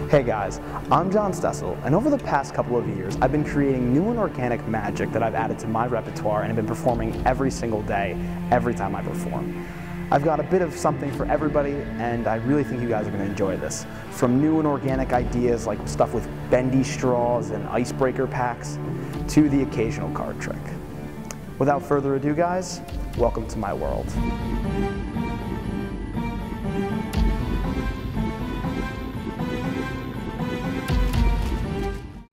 Hey guys, I'm Stessel, and over the past couple of years, I've been creating new and organic magic that I've added to my repertoire and have been performing every single day, every time I perform. I've got a bit of something for everybody, and I really think you guys are going to enjoy this. From new and organic ideas like stuff with bendy straws and icebreaker packs, to the occasional card trick. Without further ado guys, welcome to my world.